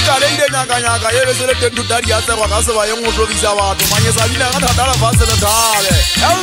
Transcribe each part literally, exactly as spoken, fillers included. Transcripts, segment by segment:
ka le ile nyaka nyaka ye be se le teng tutadi ya tserwa ka se ba yeng go tlobisa batho manyesa bina ka thata la fase le thale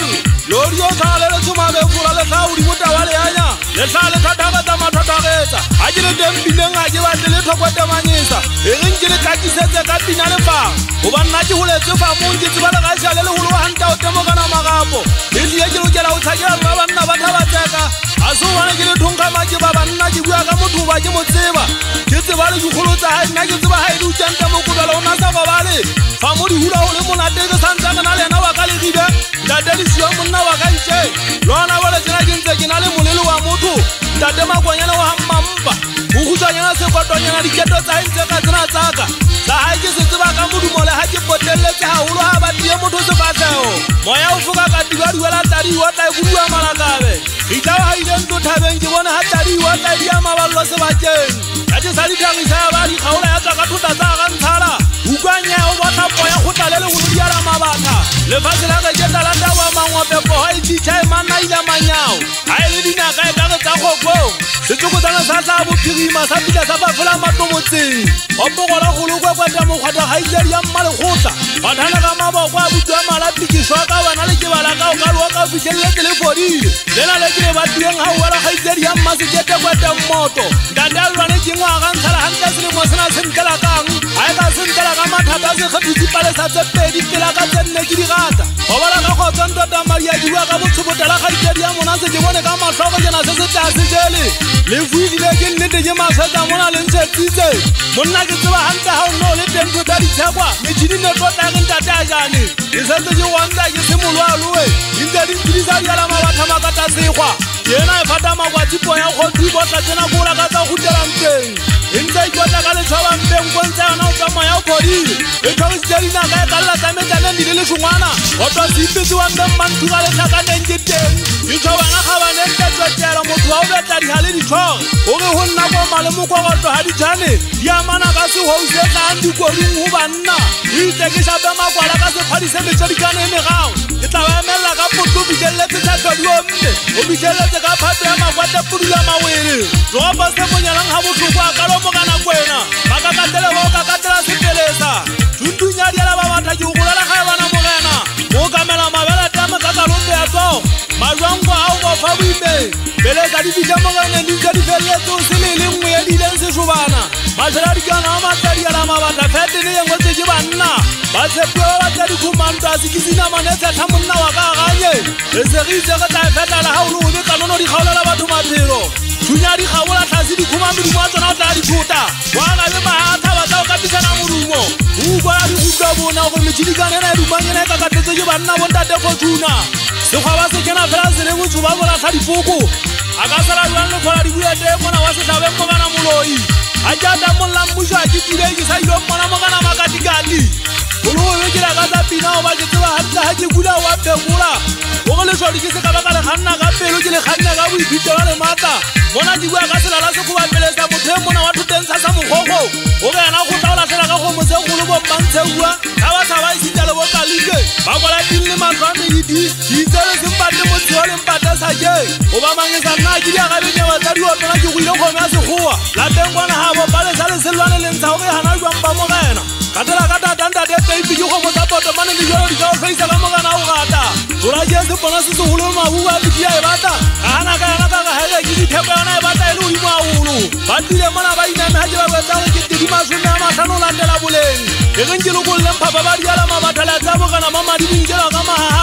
lori yo thale le tsuma be fura le tla udi mota wa le anya le thale thata ka tsa mathathagetsa a ke le teng bineng a ke batle le thokwete manyesa e reng ke le katisetse ka pina le fa go ba nna ke holetse fa mo ke tseba le ga shale le holo wa hanta o temo kana magapo le tle ke lokela o tshakela ba banna ba thaba tseka a so wana ke le thonka ma ke ba banna ke bua ka motho ba ke mo tseba ke tseba le dikgolo tsa hae nna ke tseba hae di utsenta mo kodala o na sa ba bale fa mo di hula ho le monate ke santsa kana le na wa ka le ribe ntate le sio monna wa ka ntse lona ba le tsena ke ntse ke na le molelo wa motho ntate makwanyana wa hammampa o gutsanyana se kwatonyana diketo tsa ntse ka tsena tsaka sa hae ke se tseba ka modumo le ha ke potelletse haholo ha ba tie motho se batleo moya o foka ka diwa diwela tadi wa tla go bua malakabe ita ha ile ntlo thabeng ke bona ha tadi wa tla dia maballo se bakeng ya ke sa di thangisa ba di khaola ya ka thota tsa ga ntshara ukwanya o batla poya go tla le le go dia la mabatha le fa se la ga ke tala nda wa mangwa pepo ha e tshitha e manna ila manyao ha ile dina ka e ka ga tsa gogo se tsoko tsana sa tla bo phirima sa pila sa ba fola matomotseng o bogola go lokwa kwa tsa mogwata ha ile ya mmale gotla ba thana ka mabo kwa butwa mala pikiswa ka bana le ke bala ka o ka lo ka fitlhelle ke le fodile le na le ke ba tireng ha wala ga ile ya mma se ke kwa tsa moto ndanda lwane ke ngwa ga ntshala hantse se le mo sena se ntela kang ha ka se ntela ka mathata se khapitsi pale sa tse pedi pela ka tsenne ke di gata ba bala ka go tsonto ta maria di bua ka botsubotela ga ile ya mona se ke bone ka matlhogo jena se se tla se jele le fuile ke nnete ke masetsa mona le ntse tsitse monna ke tseba hantse ha o no le teng go tla di tshekwa me jini ne go tla ke ntate a jane e sentse ke wanda ke se molwa loe ntse di dirisa di ala mabatha makata segwa yena e fata makwati po ya go di botla tsena go la ka tsa go telang teng ntse e tla ka le tshaba mpeng go ntse ana o tsamaya ya bodile e tlhogo se dina ka e kala tsa metana di le shungwana go twa sipitsi wa mme manthu ka le tlhaka neng ke teng di tshobana ga ba neng ke tswetsela motho wa o betla di hale di tshog o re go nna go male mo go go ha di jane di amana ka se ho se ka ndi go ring ho banna di teke shape makwala ka se phadi se metsa di kana e megao ke tla ba emela ka potlo bitelletse tsa todi o mme o bitelletse ka phato ya makwata pudula mawele go ba se monyalang ha botlhoko a ka lo mo kana kwena ba ka katela ba ka katela se pelesa tuntunya di ala ba batha ke go golela ga bana mo gena mo kamela mabela tama ka ka lombe ya tso majwango a o fa buime beleza di bitsa mo gena di tsa di feletse o se le le ngwe ya di lense shobana majela di kana ma tsa di ala mabatha fete le yengwe tse ke banna ba se pwa ba tsa di khumanta se ke sina manetsa tha monna wa ka ganye e se ri se ga tla feta la ha o lo be kanono di khaolela batho maphelo dunya di khaola tlase di khuma mo mo tsona o tla di thota wa ga le mahatha ba tsa o ka tsana morumo u ba di utlwa bona go metšhini ka nena e dumanyana ka ka tetse ke banna bo ntate go tuna se gwa ba se kena fela se le motho ba bola tla dipoko a ka sala jwang le fola di bua te mona wa se tlabe mo kana moloi a ja da molla mmusha ke tire ke sa ile mona mo kana makati gali o lo we ke la ka tsa pina o ba ke tseba hantla ha ke bula wa phekola o go le shodi ke se ka ba ka le khanna ka pelo ke le khanna ka boipitelo le mata mona di bua ka sela la se go ba pelesa motho e mona wa thutentsha sa mogogo o be yana go tla tla ka go mo se go lo bo mantse bua ka ba sa ba isitse le bo kalike ba gola dinle matlwane di di di tsele se mpate mo tsole mpate sa je o ba mangesa nna ke dia ga bene wa tsa di opela ke go ile go me se goa la teng bona ha bo ba le sa le selwane le ntsa o re hana jwang ba mo gena ka tla ka ta tanda de baby ke go mo tsa poto mane di jalo di ka o face ka mo gana o gata o ra je se bona se se holo ma bua di dia e bata hana ka hana ka ga hele ke di theko yona e bata e le di maulu ba dile mona ba ina me ha je ba ba tsa ke di ma shuna ma tlano la ndela boleng e reng ke lo go lempa ba ba di ala ma batala tsa bo kana mama di dinjela ka ma